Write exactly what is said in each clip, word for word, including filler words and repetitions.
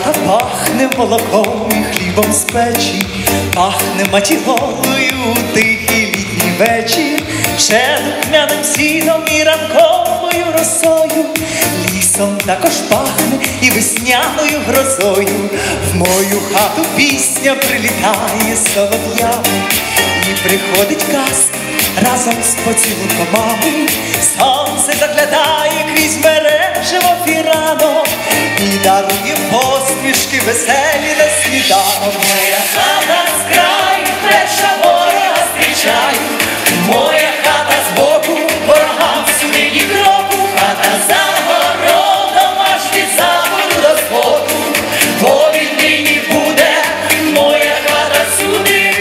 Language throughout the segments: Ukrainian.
пахне молоком і хлібом з печі, пахне матіголою у тихий літній вечір, ще духмяним сіном і ранковою росою. Лісом також пахне і весняною грозою. В мою хату пісня прилітає солов'ями, і приходить казка разом з поцілунком мами. Сонце заглядає крізь мережево фіранок і дарує посмішки веселі на сніданок. Моя хата з краю, перша ворога зустрічаю, моя хата збоку, ворогам сюди ні кроку. Хата за городом аж від заходу до сходу, бо віднині буде моя хата сюди.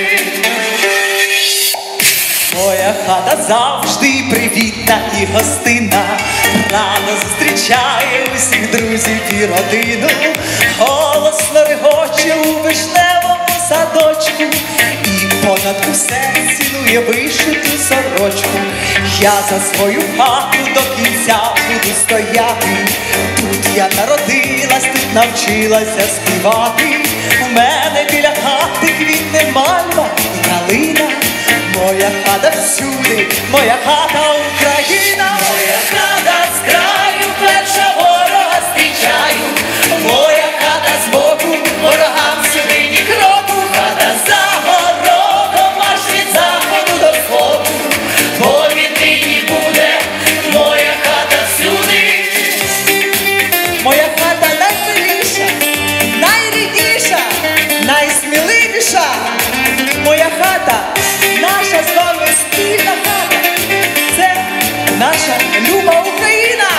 Моя хата завжди привітна і гостинна, радо зустрічає усіх друзів і родину, голосно регоче у вишневому садочку і понад усе цінує вишиту сорочку. Я за свою хату до кінця буду стояти, тут я народилась, тут навчилася співати. У мене біля хати квітне мальва і калина. Моя хата всюди, моя хата Україна. Моя хата з краю, перша ворога зустрічаю, моя хата збоку, ворогам сюди ні кроку. Хата за городом аж від заходу до сходу, бо віднині буде моя хата всюди. Моя хата найсильніша, найрідніша, найсміливіша. Моя хата наша з вами спільна хата, це наша люба Україна.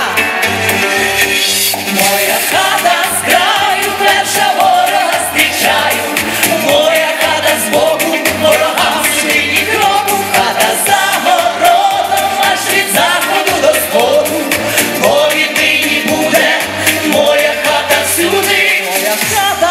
Моя хата з краю, перша ворога зустрічаю, моя хата збоку, ворогам сюди ні кроку. Хата за городом аж від заходу до сходу, бо віднині буде моя хата всюди. Моя хата